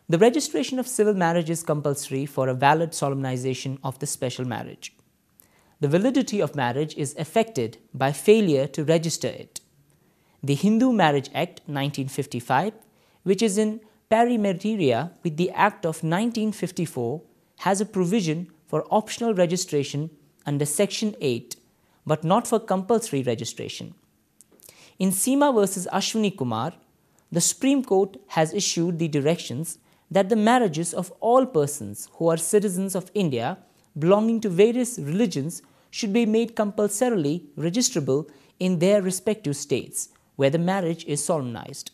The registration of civil marriage is compulsory for a valid solemnization of the special marriage. The validity of marriage is affected by failure to register it. The Hindu Marriage Act 1955, which is in pari materia with the Act of 1954, has a provision for optional registration under Section 8, but not for compulsory registration. In Seema versus Ashwini Kumar, the Supreme Court has issued the directions that the marriages of all persons who are citizens of India belonging to various religions should be made compulsorily registrable in their respective states where the marriage is solemnized.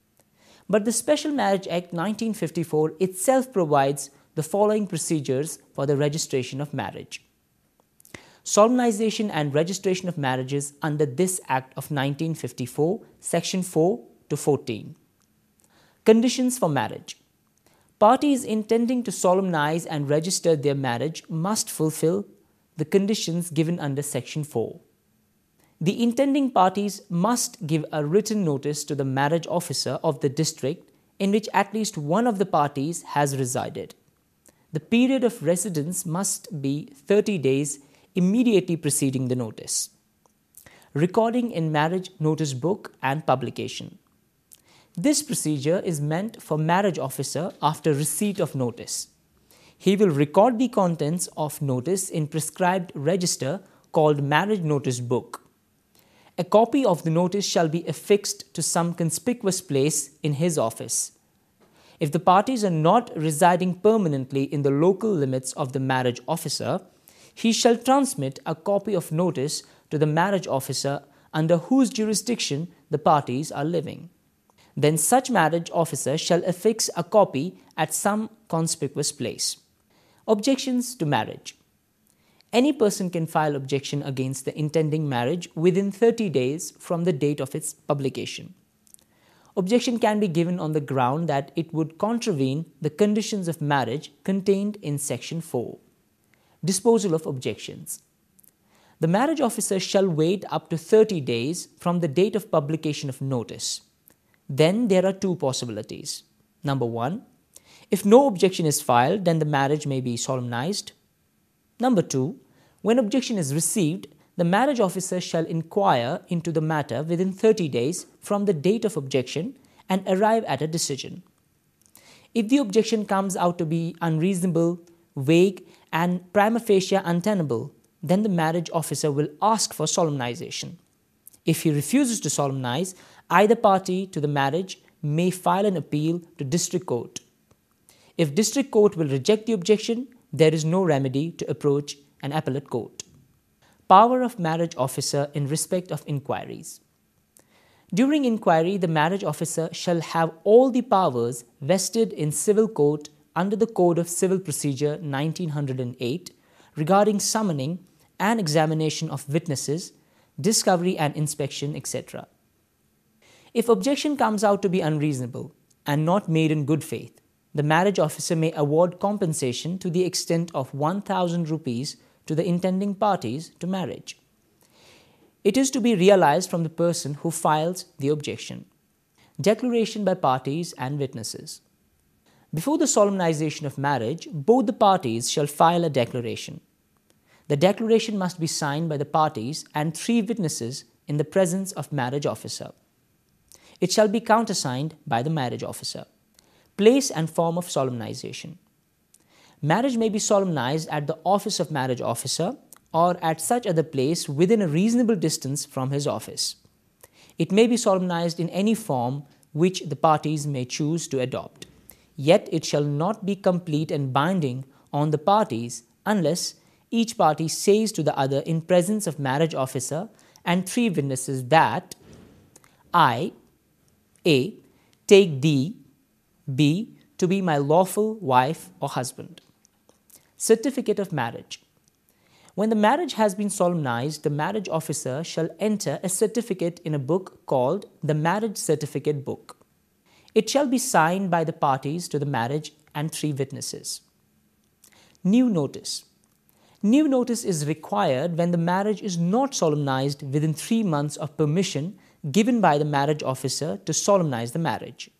But the Special Marriage Act 1954 itself provides the following procedures for the registration of marriage. Solemnization and registration of marriages under this Act of 1954, Section 4 to 14. Conditions for marriage. Parties intending to solemnize and register their marriage must fulfill the conditions given under Section 4. The intending parties must give a written notice to the marriage officer of the district in which at least one of the parties has resided. The period of residence must be 30 days immediately preceding the notice. Recording in marriage notice book and publication. This procedure is meant for marriage officer after receipt of notice. He will record the contents of notice in prescribed register called marriage notice book. A copy of the notice shall be affixed to some conspicuous place in his office. If the parties are not residing permanently in the local limits of the marriage officer, he shall transmit a copy of notice to the marriage officer under whose jurisdiction the parties are living. Then such marriage officer shall affix a copy at some conspicuous place. Objections to marriage. Any person can file objection against the intending marriage within 30 days from the date of its publication. Objection can be given on the ground that it would contravene the conditions of marriage contained in Section 4. Disposal of objections. The marriage officer shall wait up to 30 days from the date of publication of notice. Then there are two possibilities. Number 1, if no objection is filed, then the marriage may be solemnized. Number 2, when objection is received, the marriage officer shall inquire into the matter within 30 days from the date of objection and arrive at a decision. If the objection comes out to be unreasonable, vague, and prima facie untenable, then the marriage officer will ask for solemnization. If he refuses to solemnize, either party to the marriage may file an appeal to district court. If district court will reject the objection, there is no remedy to approach an appellate court. Power of marriage officer in respect of inquiries. During inquiry, the marriage officer shall have all the powers vested in civil court under the Code of Civil Procedure 1908 regarding summoning and examination of witnesses, discovery and inspection, etc. If objection comes out to be unreasonable and not made in good faith, the marriage officer may award compensation to the extent of 1,000 rupees to the intending parties to marriage. It is to be realized from the person who files the objection. Declaration by parties and witnesses. Before the solemnization of marriage, both the parties shall file a declaration. The declaration must be signed by the parties and 3 witnesses in the presence of marriage officer. It shall be countersigned by the marriage officer. Place and form of solemnization. Marriage may be solemnized at the office of marriage officer or at such other place within a reasonable distance from his office. It may be solemnized in any form which the parties may choose to adopt. Yet it shall not be complete and binding on the parties unless each party says to the other in presence of marriage officer and 3 witnesses that I, A, take thee, B, to be my lawful wife or husband. Certificate of marriage. When the marriage has been solemnized, the marriage officer shall enter a certificate in a book called the Marriage Certificate Book. It shall be signed by the parties to the marriage and 3 witnesses. New notice. New notice is required when the marriage is not solemnized within 3 months of permission given by the marriage officer to solemnize the marriage.